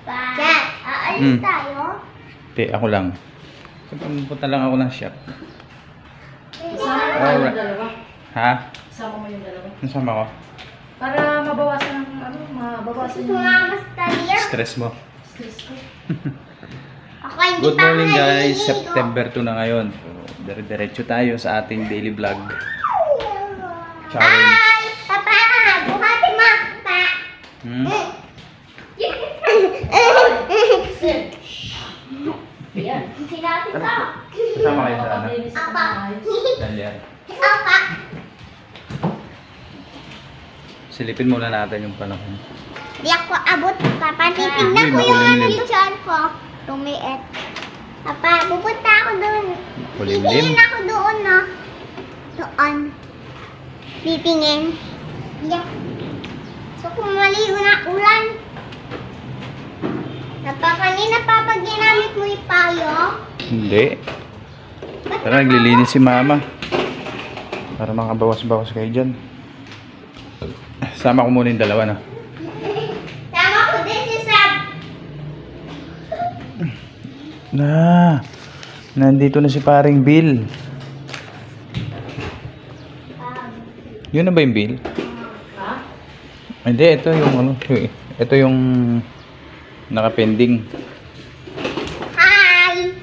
Dad, aalis tayo? Hindi, ako lang. Punta lang ako ng shop. Isama mo yung dalawa. Ha? Isama mo yung dalawa. Nasama ko? Para mabawasan ng mabawasan yung Sumama sa talir. Stress mo. stress ko. Ako hindi Good pa morning ako guys, naliligo. September 2 na ngayon. So, dire-diretso tayo sa ating daily vlog challenge. Ay! Papa! Buhati mo! Pa! Hmm? Ayan. Sinabi ko. Kasama kayo sa ano? Mapaglinis ka Apa? ng maayos. Dalian. Apa? Silipin muna natin yung panahon. Di ako abot. Papa, titignan Uy, ko yung ano makulimlim. yung tiyan ko. Tumiit. Papa, pupunta ako doon. Makulimlim. Titingin ako doon, no? Doon. Titingin. Yeah. So, kung maligo na ulan. Kanina pa pag ginamit mo yung payo. Hindi. Tara, naglilinis si mama. Para makabawas-bawas kayo dyan. Sama ko muna yung dalawa na. Tama ko din si Sab. Nandito na si paring Bill. Yun na ba yung Bill? Ha? Hindi, ito yung ano. Ito yung nakapending. Hi!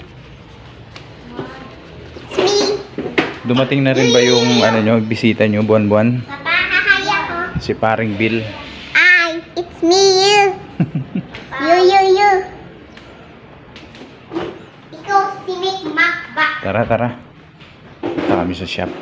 It's me. Dumating na rin ba yung ano nyo, bisita nyo buwan-buwan? Papa, hi ako. Si paring Bill. Hi, it's me, you. You. Ikaw si Make Macback. Tara. Punta kami sa shop.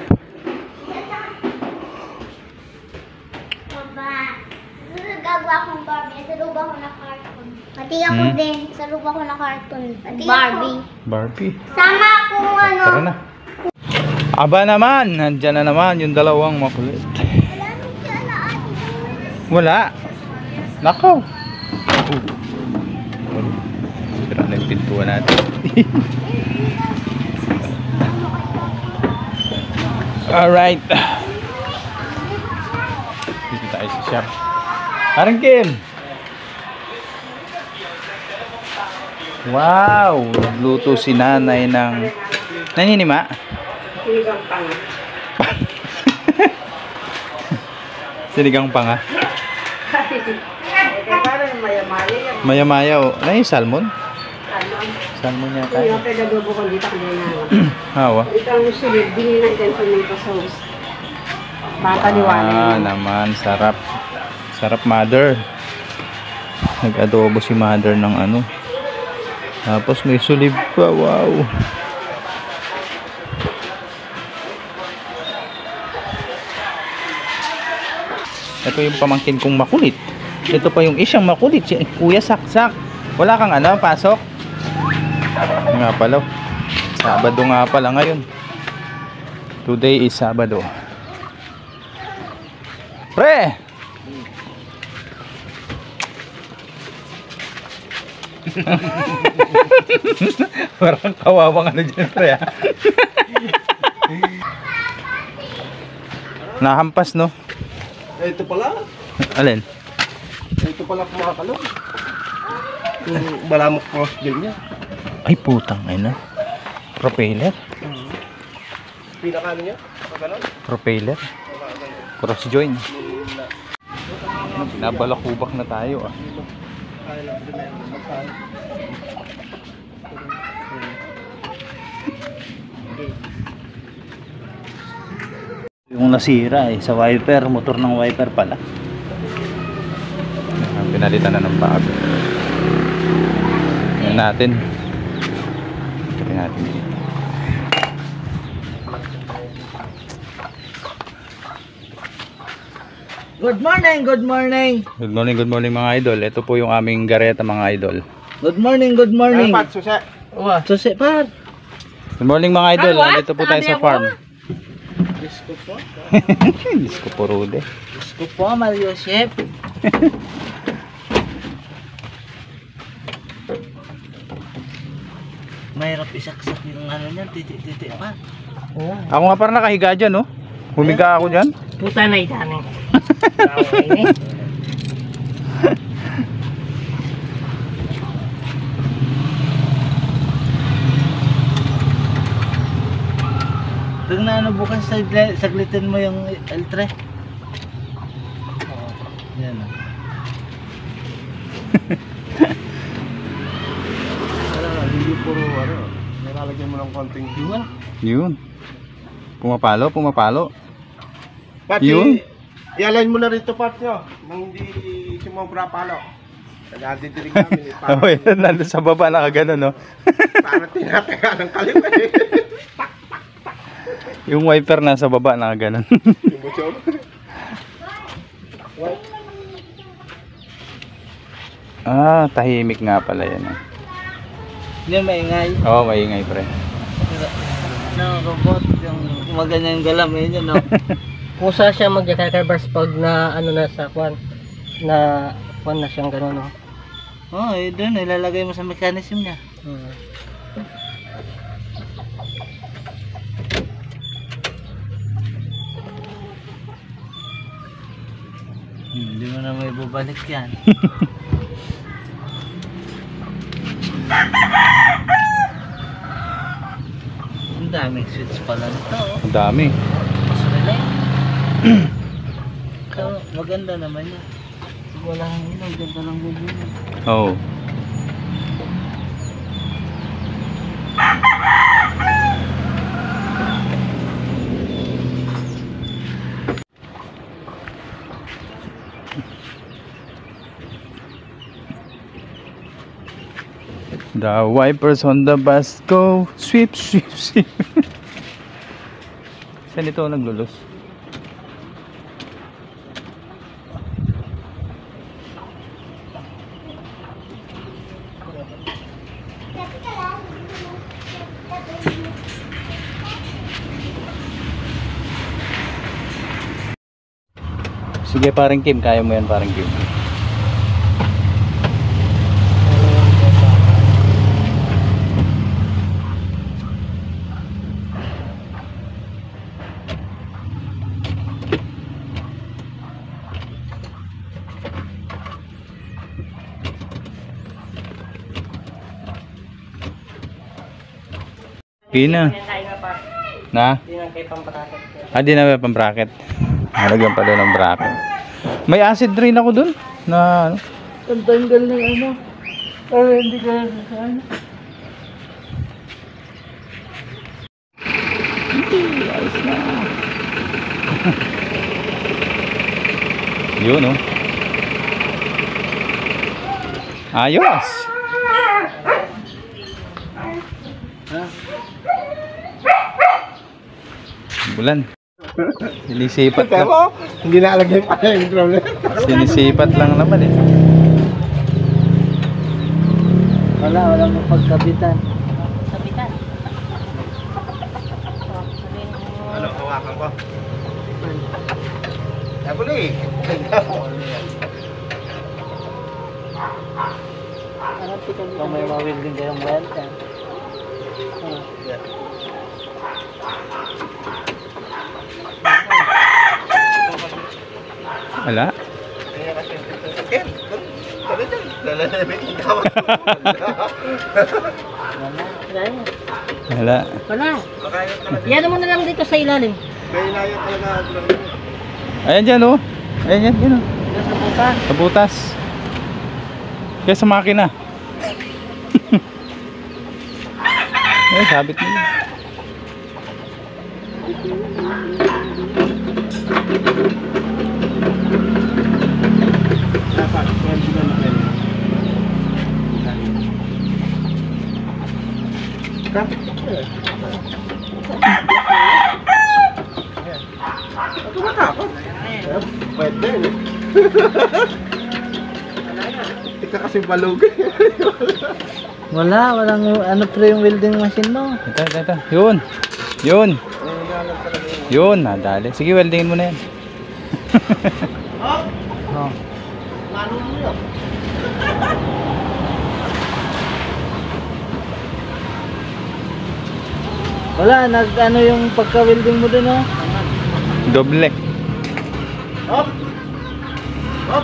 Papa, gagawa akong Barbie. Saluba ko na cartoon. Pati ako din. Saluba ko na cartoon. Pati Barbie. Barbie. Sama akong ano. Tara na. Aba naman, nandyan na naman yung dalawang makulit. Wala nang siya na ate. Wala. Nakaw. Sira na yung pintuan natin. Alright. Dito tayo sa shop. Parang Kim. Wow. Nagluto si nanay ng naninima. Sinigang panga. Sinigang panga. Parang maya-maya yan. Maya-maya o. Ano yung salmon? Ano? Salmon yata. Yung pedagogo ko dito kanina. Hawa. Ito ang sulit. Dininan din sa mga sauce. Papaliwanag. Naman. Sarap. Sarap mother. Nag-adobo si mother ng ano. Tapos may sulib pa. Wow. Ito yung pamangkin kong makulit. Ito pa yung isyang makulit. Si Kuya Saksak. Wala kang ano, pasok? Nga pala. Sabado nga pala ngayon. Today is Sabado. Pre! Parang kawawang ano dyan, pre. Nahampas, no? Ito pala. Alin? Ito pala kumakalong. Yung malamok cross din niya. Ay, putang ina. Propeller? Pinakano niya? Pagkanon? Propeller? Cross join. Nabalakubak na tayo, ah. Kaya lang din na yung masal. Yung nasira sa wiper, motor ng wiper pala. Pinalitan na ng bago. Yan natin. Tingnan natin dito. Good morning. Good morning mga idol. Ito po yung aming gareta mga idol. Good morning. Ano pa? Susi? Susi par. Good morning mga idol. Nandito po tayo sa farm. Disco po? Disco po Rude. Gusto po, Mario Chef. Mahirap isaksak yung ano niyan, titi pa. Oo. Ako nga parang nakahiga dyan, no? Humiga ako dyan. Puta na idani. bukas saglitin mo yung L3. Yan o. Hindi puro ano. Nilalagyan mo ng konting hiwa. Yun. Pumapalo, pumapalo. Pati, Yun. i-align mo na rito part nyo. Nang hindi sumobra palo. Nagadidirig namin eh. Oh, yan, nandun sa baba, nakagano, no? Para tinataga ng kaliwa eh. Yung wiper nasa baba, nakagano. Yung motor. Ah, tahimik nga pala yan. Hindi maingay. Oo, maingay, pre. No, robot, yung gumaganya yung galamay niya, no? Kusa siya mag-jakakarbars pag na ano na sa kwan na kwan na siyang gano'n, no? Oo, doon, ilalagay mo sa mechanism niya. Hindi mo na may babalik yan. Ang daming switch pala nito. Oh. Ang dami. Mas relay. So, maganda naman yan. Wala kang ilaw, ganda lang bubuli. Oo. The wipers on the bus go sweep, sweep, sweep. Saan ito naglulos? Sige, parang Kim, kaya mo yan, parang Kim. Pina. Na? Hindi na kayo pampatakot. Ah, di na may pang-bracket. Nalagyan pa doon ng bracket. May acid drain ako dun. Na ano? Ang tanggal ng ano. Ay, hindi ka sa ano. Ayos na. Yun, oh. Ayos. Ha? Bulan. Sinisipat Kaya lang. mo, hindi naalagay pa yung problem. Sinisipat lang naman eh. Wala mo pagkabitan. Kapitan. Ano, hawakan ko. Ako na eh. Kung may mawilding kayong weld ka. Wala. Kaya kasi yung sasakyan. Sabi dyan, lalalamin ikaw. Wala. Wala. Makayot talaga. Yan mo na lang dito sa ilalim. May inayot talaga. Ayan dyan, oh. Ayan yan, yun, oh. Dito sa butas. Sa butas. Kaya sa makina. Eh, sabit mo yun. Dapat, pwede na natin. Kapit ko eh. Ako matakot. Pwede eh. Ika kasi balog. Walang ano pre yung welding machine mo. Ito. Yun. Yun. Yun, nadali. Sige, weldingin mo na yan. Oh. Wala, nag-ano yung pagka-welding mo dun, oh. Doble. Hop! Hop!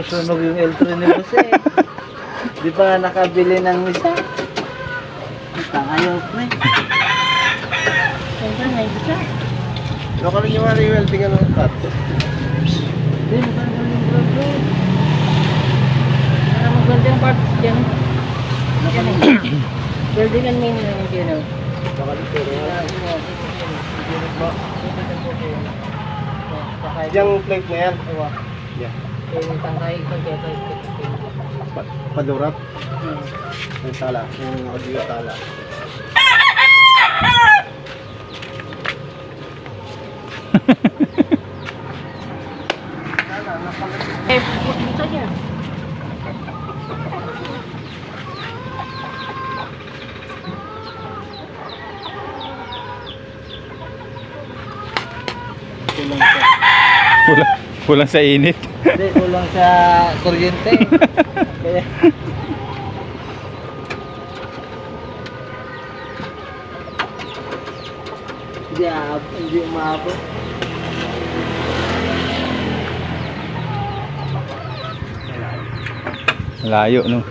masusunog yung L3 ni Boss eh. Di ba nakabili ng isa? Ayaw pre. Siyempre, may isa. Ano ka rin yung mga welding ano, cut? Hindi, magkakaling bro bro. Para mag-welding parts dyan. Yan eh. Weldingan main na yung dyan. Baka dito rin. Yung plate na yan. Yeah. Yung tangkay ko dito. Padurat. Yung tala. Yung audio tala. Eh, dito niya. Kulang sa init. Hindi, kulang sa kuryente. Kaya... Hindi umabot. Layo, no?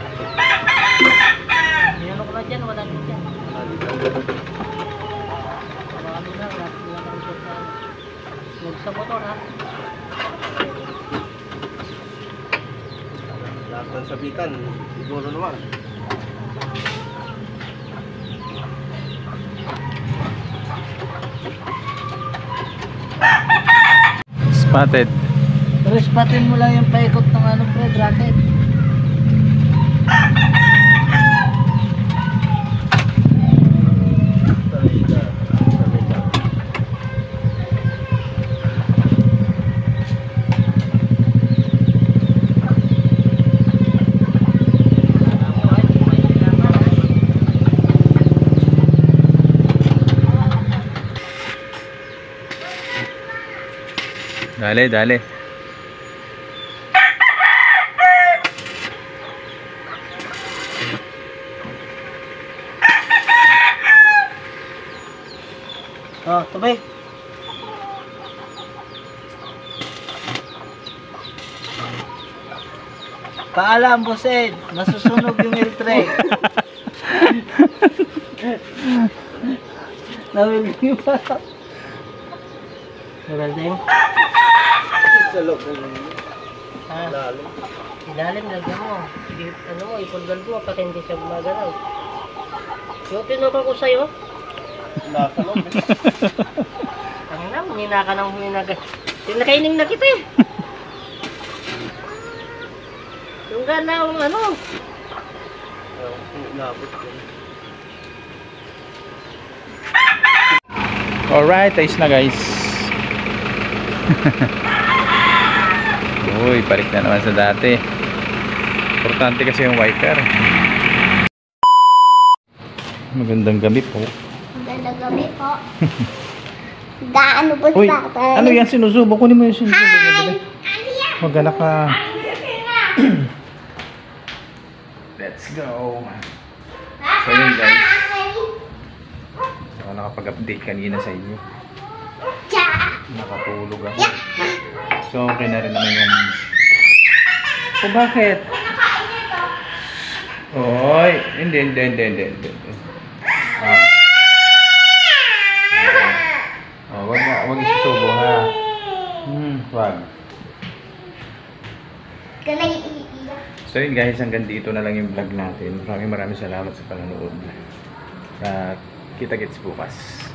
Ano ko na dyan, wala na dyan. Marami na, wala kang sa huwag sa motor ha. Lahat ng sabitan. Siguro naman. Spotted. Pero spatin mo lang yung paikot ng ano pre, bracket. Dale, dale. Oh, tabi. Paalam, Boss Ed. Masusunog yung L3. Nawili pa. Welding. Sa loob ng Ha? lalim. Ilalim, lagyan mo. Ano mo, ipulgal mo, pati hindi siya gumagalaw. Yung tinuro ko sa'yo, Nasa loob. ang na, hinina ka ng hininaga. Tinakaining na kita eh. Yung gana, ano. Inabot ko. Alright, ayos na guys. Uy, balik na naman sa dati. Importante kasi yung wiper. Magandang gabi po. Magandang gabi po. Gaano po Uy, sa atin? ano yan sinusubo? Kunin mo yung sinusubo. Hi! Maganda ka. Let's go. So yun guys. So nakapag-update kanina sa inyo. Nakatulog ako. So okay na rin naman yung... O bakit? Oy, hindi. Ah. Wag isusubo ha. Wag. So yun guys, hanggang dito na lang yung vlog natin. Maraming salamat sa panonood. At kita-kits bukas.